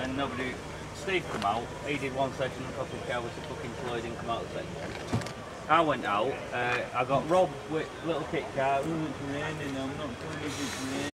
and nobody. Steve come out, he did one section, a couple of car was a fucking Floyd, didn't come out the section. I went out, I got Rob with little kit car, it's raining, I'm not going to